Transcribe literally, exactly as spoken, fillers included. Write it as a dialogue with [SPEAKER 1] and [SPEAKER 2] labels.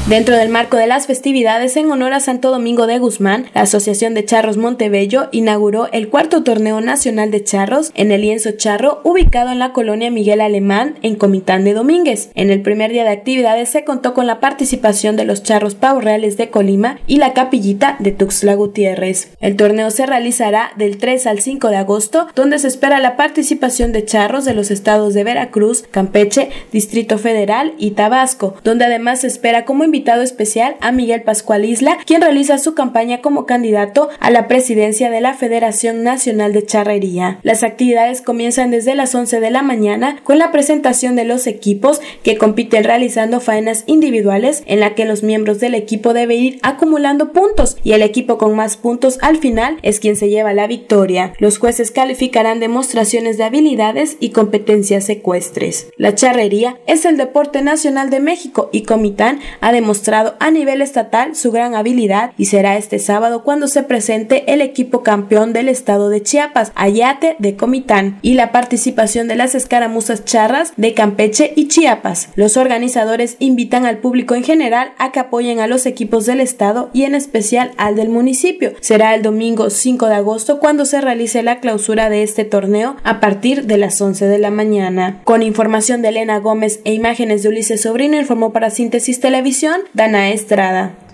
[SPEAKER 1] Dentro del marco de las festividades en honor a Santo Domingo de Guzmán, la Asociación de Charros Montebello inauguró el cuarto torneo nacional de charros en el lienzo charro ubicado en la colonia Miguel Alemán en Comitán de Domínguez. En el primer día de actividades se contó con la participación de los charros pavorreales de Colima y la capillita de Tuxtla Gutiérrez. El torneo se realizará del tres al cinco de agosto, donde se espera la participación de charros de los estados de Veracruz, Campeche, Distrito Federal y Tabasco, donde además se espera como invitado especial a Miguel Pascual Isla, quien realiza su campaña como candidato a la presidencia de la Federación Nacional de Charrería. Las actividades comienzan desde las once de la mañana con la presentación de los equipos que compiten realizando faenas individuales en la que los miembros del equipo deben ir acumulando puntos y el equipo con más puntos al final es quien se lleva la victoria. Los jueces calificarán demostraciones de habilidades y competencias ecuestres. La charrería es el deporte nacional de México y Comitán ha demostrado a nivel estatal su gran habilidad y será este sábado cuando se presente el equipo campeón del estado de Chiapas, Ayate de Comitán, y la participación de las escaramuzas charras de Campeche y Chiapas. Los organizadores invitan al público en general a que apoyen a los equipos del estado y en especial al del municipio. Será el domingo cinco de agosto cuando se realice la clausura de este torneo a partir de las once de la mañana. Con información de Elena Gómez e imágenes de Ulises Sobrino, informó para Síntesis Televisión Dana Estrada.